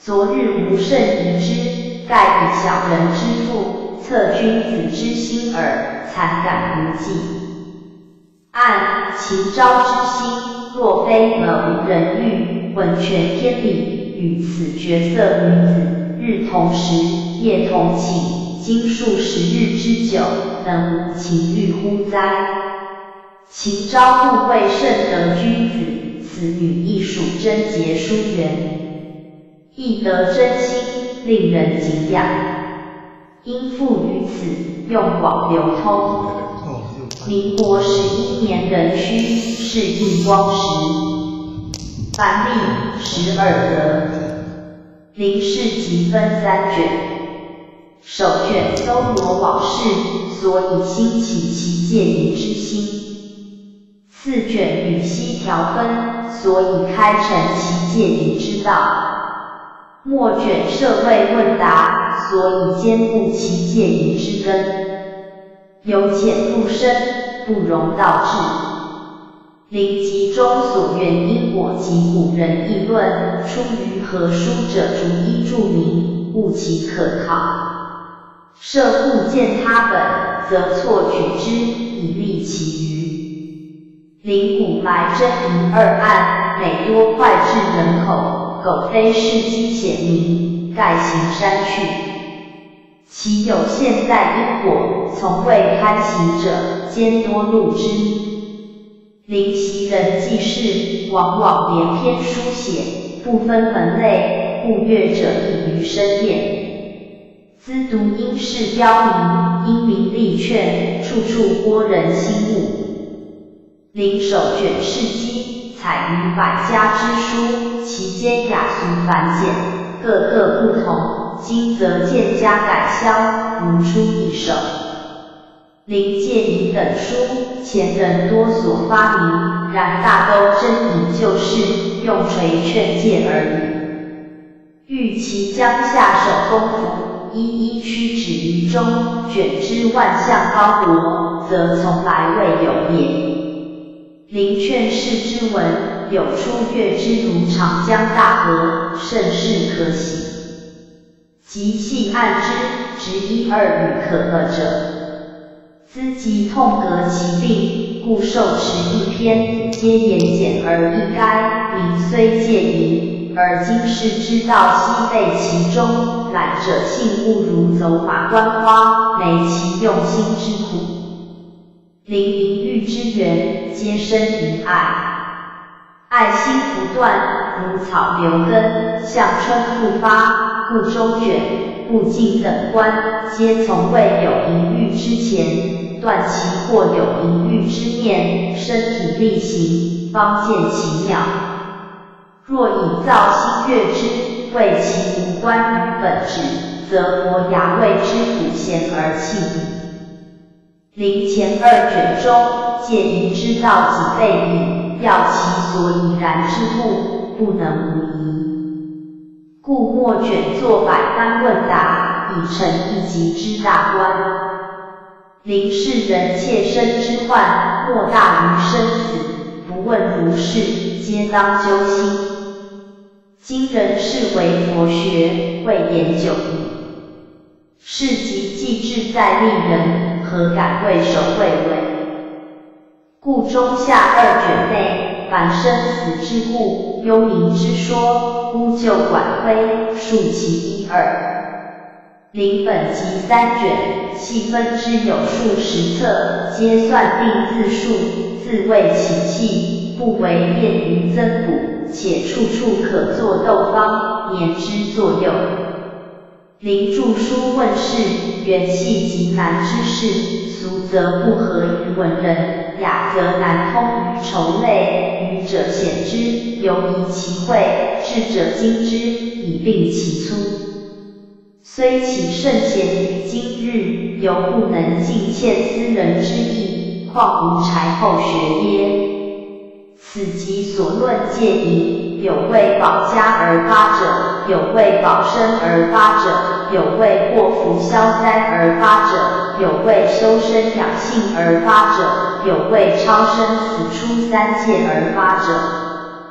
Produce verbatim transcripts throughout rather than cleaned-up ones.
昨日无甚疑之，盖以小人之腹，测君子之心耳，惨感无计。按秦昭之心，若非了无人欲，浑全天理，与此绝色女子，日同食，夜同寝，经数十日之久，能无情欲乎哉？秦昭不会甚得君子，此女亦属贞洁淑媛，亦得真心，令人敬仰。因附于此，用广流通。民国十一年壬戌，是应光时。凡历十二则，临事集分三卷。首卷搜罗往事，所以兴起其戒淫之心；次卷与析条分，所以开陈其戒淫之道；末卷社会问答，所以兼顾其戒淫之根。由浅入深，不容倒置。临集中所缘因果及古人议论，出于何书者逐一注明，务其可考。设故见他本，则错举之，以利其余。临古埋真淫二案，每多脍炙人口，苟非事机显明，盖行删去。其有现在因果，从未堪行者，兼多录之。临袭人记事，往往连篇书写，不分门类，故阅者易于深辨。兹读因事标明，因名立劝，处处拨人心物。临首卷事迹，采于百家之书，其间雅俗繁简，各个不同，今则渐加改销，如出一首。临戒淫等书，前人多所发明，然大都真以就事，用垂劝诫而已。欲其将下手功夫，一一屈指于中，卷之万象高博，则从来未有也。临劝世之文，有出阅之如长江大河，甚是可喜。即细按之，执一二语可恶者，兹即痛革其病，故受持一篇，皆言简而易赅，名虽戒淫，而经世之道悉备其中，览者信勿如走马观花，没其用心之苦。临淫欲之源，皆生于爱。爱心不断，如草流根，向春复发，故周卷、不尽等观，皆从未有淫欲之前，断其或有淫欲之念，身体力行，方见其妙。若以造心悦之，谓其无关于本质，则伯牙谓之古贤而弃矣。临前二卷中，戒淫之道几倍矣，要其所以然之故，不能无疑。故末卷作百般问答，以成一级之大观。临世人切身之患，莫大于生死，不问如是，皆当揪心。今人视为佛学，未言久矣。是即既志在利人，何敢畏首畏尾？故中下二卷内，凡生死之故、幽灵之说，孤就管窥，述其一二。临本集三卷，细分之有数十册，皆算定字数，自谓其器，不为便于增补，且处处可作斗方，年之作用。临著书问世，原系极难之事，俗则不合于文人，雅则难通于筹类，愚者显之，犹疑其会，智者精之，以并其粗。虽其圣贤于今日，犹不能尽欠斯人之意，况无柴后学耶？此即所论戒淫，有为保家而发者，有为保身而发者，有为祸福消灾而发者，有为修身养性而发者，有为超生死出三界而发者。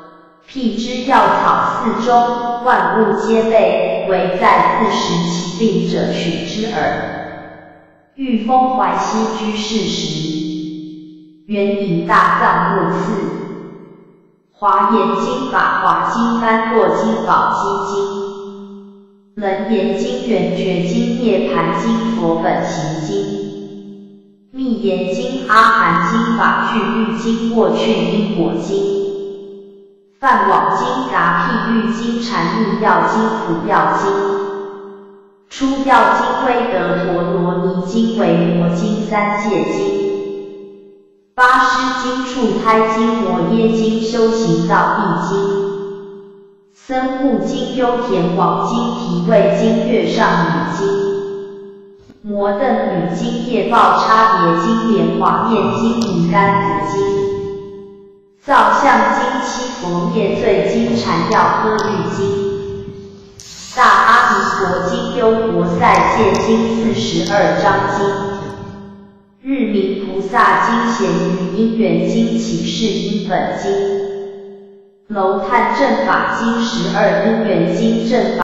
辟之药草四中，万物皆备，唯在自食其病者取之耳。玉峰怀西居士时，援引大藏目次，华严经法华经般若经宝积经，楞严经圆觉经涅盘经佛本行经，密严经阿含经法句喻经过去因果经。梵网经、嘎辟喻经、禅密要经、普要经、出要经、威德陀罗尼经、维摩经、三界经、八师经、处胎经、摩耶经、修行道义经、僧护经、优田王经、提味经、月上女经、摩邓女经、业报差别经、莲华念经、银甘子经。造像经、七佛灭罪经、禅要科喻经、大阿弥陀经、优婆塞戒经四十二章经、日明菩萨经、咸鱼因缘经、起世因本经、楼探正法经十二因缘经正法